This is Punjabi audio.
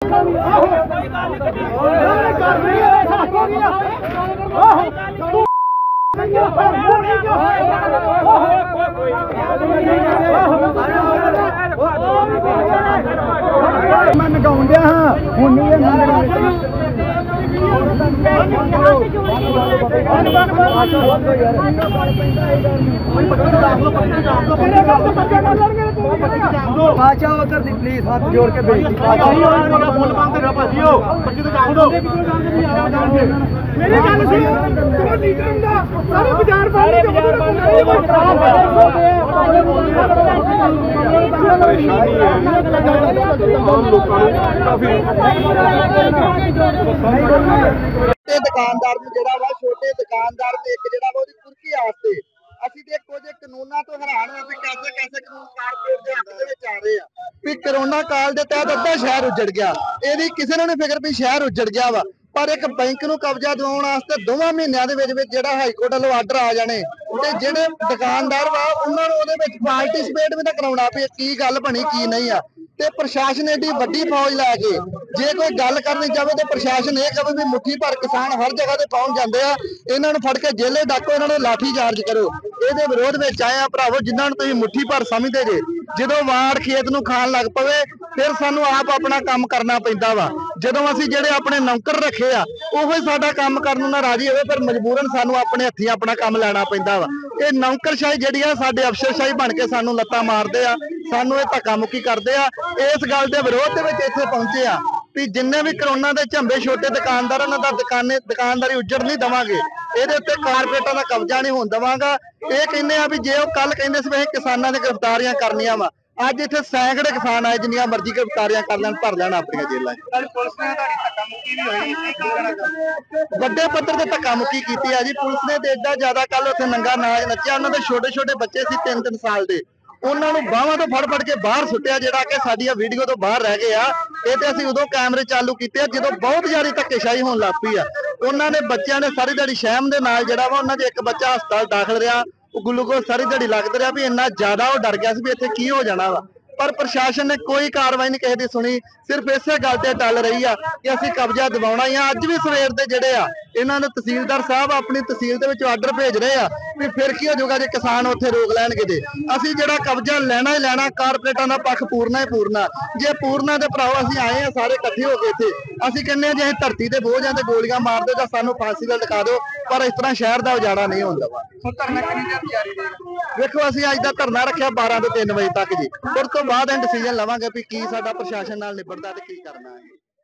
मैं नगाउन दिया हाँ हुण नहीं है बादशाह उधर दी प्लीज हाथ जोड़ के बेनती मेरी गल सुनो लीडर हुंदा सारे बाजार वाले परेशानी है आम लोगों को काफी दुकानदार ਨੂੰ ਜਿਹੜਾ ਵਾ ਛੋਟੇ ਦੁਕਾਨਦਾਰ ਨੇ ਇੱਕ ਜਿਹੜਾ ਵਾ ਉਹਦੀ ਕੁਰਕੀ ਆਸਤੇ ਅਸੀਂ ਤੇ ਕੁਝ ਕਾਨੂੰਨਾਂ ਤੋਂ ਹੈਰਾਨ ਹਾਂ ਵੀ ਕੈਸੇ ਕਾਨੂੰਨ ਕਾਰਪੋਰੇਟ ਦੇ ਹੱਥ ਦੇ ਵਿੱਚ ਆ ਰਹੇ ਆ ਵੀ ਕਰੋਨਾ ਕਾਲ ਦੇ ਤਹਿਤ ਅੱਧਾ ਸ਼ਹਿਰ ਉੱਜੜ ਗਿਆ ਇਹਦੀ ਕਿਸੇ ਨੂੰ ਨਹੀਂ ਫਿਕਰ ਵੀ ਸ਼ਹਿਰ ਉੱਜੜ ਗਿਆ ਵਾ ਪਰ ਇੱਕ ਬੈਂਕ ਨੂੰ ਕਬਜ਼ਾ ਦਿਵਾਉਣ ਵਾਸਤੇ 2 ਮਹੀਨਿਆਂ ਦੇ ਵਿੱਚ ਜਿਹੜਾ ਹਾਈ ਕੋਰਟ ਵੱਲੋਂ ਆਰਡਰ ਆ ਜਾਣੇ ਤੇ ਜਿਹੜੇ ਦੁਕਾਨਦਾਰ ਵਾ ਉਹਨਾਂ ਨੂੰ ਉਹਦੇ ਵਿੱਚ ਪਾਰਟਿਸਿਪੇਟ ਵੀ ਤਾਂ ਕਰਾਉਣਾ ਪਈ ਕੀ ਗੱਲ ਬਣੀ ਕੀ ਨਹੀਂ ਆ ਤੇ ਪ੍ਰਸ਼ਾਸਨ ਏਡੀ ਵੱਡੀ ਫੌਜ ਲੈ ਕੇ ਜੇ ਕੋਈ ਗੱਲ ਕਰਨੀ ਚਾਹੇ ਤੇ ਪ੍ਰਸ਼ਾਸਨ ਇਹ ਕਹੇ ਵੀ ਮੁੱਠੀ ਭਰ ਕਿਸਾਨ ਹਰ ਜਗ੍ਹਾ ਤੇ ਪਹੁੰਚ ਜਾਂਦੇ ਆ ਇਹਨਾਂ ਨੂੰ ਫੜ ਕੇ ਜੇਲੇ ਡਾਕੋ ਇਹਨਾਂ ਨੂੰ ਲਾਠੀ ਚਾਰਜ ਕਰੋ ਇਹਦੇ ਵਿਰੋਧ ਵਿੱਚ ਆਏ ਆ ਭਰਾਵੋ ਜਿਨ੍ਹਾਂ ਨੂੰ ਤੁਸੀਂ ਮੁੱਠੀ ਭਰ ਸਮਝਦੇ ਜੇ ਜਦੋਂ ਵਾੜ ਖੇਤ ਨੂੰ ਖਾਣ ਲੱਗ ਪਵੇ ਫਿਰ ਸਾਨੂੰ ਆਪ ਆਪਣਾ ਕੰਮ ਕਰਨਾ ਪੈਂਦਾ ਵਾ ਜਦੋਂ ਅਸੀਂ ਜਿਹੜੇ ਆਪਣੇ ਨੌਕਰ ਰੱਖੇ ਆ ਉਹੋ ਹੀ ਸਾਡਾ ਕੰਮ ਕਰਨ ਨੂੰ ਨਾ ਰਾਜੀ ਹੋਵੇ ਫਿਰ ਮਜਬੂਰਨ ਸਾਨੂੰ ਆਪਣੇ ਹੱਥੀਂ ਆਪਣਾ ਕੰਮ ਲੈਣਾ ਪੈਂਦਾ ਵਾ ਇਹ ਨੌਕਰਸ਼ਾਹੀ ਜਿਹੜੀ ਆ ਸਾਡੇ ਅਫਸਰਸ਼ਾਹੀ ਬਣ ਕੇ ਸਾਨੂੰ ਲੱਤਾਂ ਮਾਰਦੇ ਆ ਸਾਨੂੰ ਇਹ ਧੱਕਾ ਮੁੱਕੀ ਕਰਦੇ ਆ ਇਸ ਗੱਲ ਦੇ ਵਿਰੋਧ ਦੇ ਵਿੱਚ ਇੱਥੇ ਪਹੁੰਚੇ ਆ ਵੀ ਜਿੰਨੇ ਵੀ ਕਰੋਨਾ ਦੇ ਝੰਬੇ ਛੋਟੇ ਦੁਕਾਨਦਾਰ ਉਹਨਾਂ ਦਾ ਦੁਕਾਨਦਾਰੀ ਉੱਜੜ ਨਹੀਂ ਦਵਾਂਗੇ ਇਹਦੇ ਉੱਤੇ ਕਾਰਪੋਰੇਟਾਂ ਦਾ ਕਬਜ਼ਾ ਨਹੀਂ ਹੋਣ ਦਵਾਂਗਾ ਇਹ ਕਹਿੰਦੇ ਆ ਵੀ ਜੇ ਉਹ ਕੱਲ ਕਹਿੰਦੇ ਸੀ ਵੀ ਕਿਸਾਨਾਂ ਦੀਆਂ ਗ੍ਰਿਫਤਾਰੀਆਂ ਕਰਨੀਆਂ ਵਾ ਅੱਜ ਇੱਥੇ ਸੈਂਕੜੇ ਕਿਸਾਨ ਆਏ ਜਿੰਨੀਆਂ ਮਰਜ਼ੀ ਗ੍ਰਿਫਤਾਰੀਆਂ ਕਰ ਲੈਣ ਭਰ ਲੈਣ ਆਪਣੀਆਂ ਜੇਲਾਂ ਪੁਲਿਸ ਨੇ ਧੱਕਾ ਮੁੱਕੀ ਵੀ ਹੋਈ ਵੱਡੇ ਪੱਧਰ ਤੇ ਧੱਕਾ ਮੁੱਕੀ ਕੀਤੀ ਆ ਜੀ ਪੁਲਿਸ ਨੇ ਤੇ ਏਡਾ ਜ਼ਿਆਦਾ ਕੱਲ ਉੱਥੇ ਨੰਗਾ ਨਾਚ ਨੱਚਿਆ ਉਹਨਾਂ ਦੇ ਛੋਟੇ ਛੋਟੇ ਬੱਚੇ ਸੀ 3-3 ਸਾਲ ਦੇ ਉਹਨਾਂ ਨੂੰ ਬਾਹਾਂ ਤੋਂ ਫੜ ਕੇ ਬਾਹਰ ਸੁੱਟਿਆ ਜਿਹੜਾ ਕਿ ਸਾਡੀਆਂ ਵੀਡੀਓ ਤੋਂ ਬਾਹਰ ਰਹਿ ਗਏ ਆ ਇਹ ਤੇ ਅਸੀਂ ਉਦੋਂ ਕੈਮਰੇ ਚਾਲੂ ਕੀਤੇ ਆ ਜਦੋਂ ਬਹੁਤ ਜ਼ਿਆਦਾ ਧੱਕੇਸ਼ਾਹੀ ਹੋਣ ਲੱਗ ਪਈ ਆ ਉਹਨਾਂ ਨੇ ਬੱਚਿਆਂ ਨੇ ਸਾਰੀ ਦਿਹਾੜੀ ਸ਼ਹਿਮ ਦੇ ਨਾਲ ਜਿਹੜਾ ਵਾ ਉਹਨਾਂ ਦੇ ਇੱਕ ਬੱਚਾ ਹਸਪਤਾਲ ਦਾਖਲ ਰਿਹਾ ਉਹ ਗਲੂਕੋਜ਼ ਸਾਰੀ ਦਿਹਾੜੀ ਲੱਗਦਾ ਰਿਹਾ ਵੀ ਇੰਨਾ ਜ਼ਿਆਦਾ ਉਹ ਡਰ ਗਿਆ ਸੀ ਵੀ ਇੱਥੇ ਕੀ ਹੋ ਜਾਣਾ ਵਾ ਪਰ ਪ੍ਰਸ਼ਾਸਨ ਨੇ ਕੋਈ ਕਾਰਵਾਈ ਨਹੀਂ ਕਿਸੇ ਦੀ ਸੁਣੀ ਸਿਰਫ ਇਸੇ ਗੱਲ ਤੇ ਟੱਲ ਰਹੀ ਆ ਕਿ ਅਸੀਂ ਕਬਜ਼ਾ ਦਿਵਾਉਣਾ ਹੀ ਆ ਅੱਜ ਵੀ ਸਵੇਰ ਦੇ ਜਿਹੜੇ ਆ ਇਹਨਾਂ ਨੂੰ ਤਹਿਸੀਲਦਾਰ ਸਾਹਿਬ ਆਪਣੀ ਤਹਿਸੀਲ ਦੇ ਵਿੱਚ ਆਰਡਰ ਭੇਜ ਰਹੇ ਆ ਵੀ ਫਿਰ ਕੀ ਹੋ ਜਾਊਗਾ ਜੇ ਕਿਸਾਨ ਉੱਥੇ ਰੋਕ ਲੈਣਗੇ ਤੇ ਅਸੀਂ ਜਿਹੜਾ ਕਬਜ਼ਾ ਲੈਣਾ ਹੀ ਲੈਣਾ ਕਾਰਪੋਰੇਟਾਂ ਦਾ ਪੱਖ ਪੂਰਨਾ ਹੀ ਪੂਰਨਾ ਜੇ ਪੂਰਨਾ ਤੇ ਭਰਾਓ ਅਸੀਂ ਆਏ ਆ ਸਾਰੇ ਇਕੱਠੇ ਹੋ ਕੇ ਇੱਥੇ ਅਸੀਂ ਕਹਿੰਦੇ ਆ ਜੇ ਅਸੀਂ ਧਰਤੀ ਤੇ ਬੋਝ ਆ ਤੇ ਗੋਲੀਆਂ ਮਾਰ ਦਿਓ ਜਾਂ ਸਾਨੂੰ ਫਾਂਸੀ ਦਾ ਲਟਕਾ ਦਿਓ ਪਰ ਇਸ ਤਰ੍ਹਾਂ ਸ਼ਹਿਰ ਦਾ ਉਜਾੜਾ ਨਹੀਂ ਹੁੰਦਾ ਵਾ ਧਰਨਾ ਕਿੰਨੀ ਦੇਰ ਜਾਰੀ ਰਹੇਗਾ ਵੇਖੋ ਅਸੀਂ ਅੱਜ ਦਾ ਧਰਨਾ ਰੱਖਿਆ 12 ਤੋਂ 3 ਵਜੇ ਤੱਕ ਜੀ ਉਸ ਤੋਂ ਬਾਅਦ ਇਹ ਡਿਸੀਜਨ ਲਵਾਂਗੇ ਵੀ ਕੀ ਸਾਡਾ ਪ੍ਰਸ਼ਾਸਨ ਨਾਲ ਨਿਬੜਦਾ ਤੇ ਕੀ ਕਰਨਾ ਹੈ।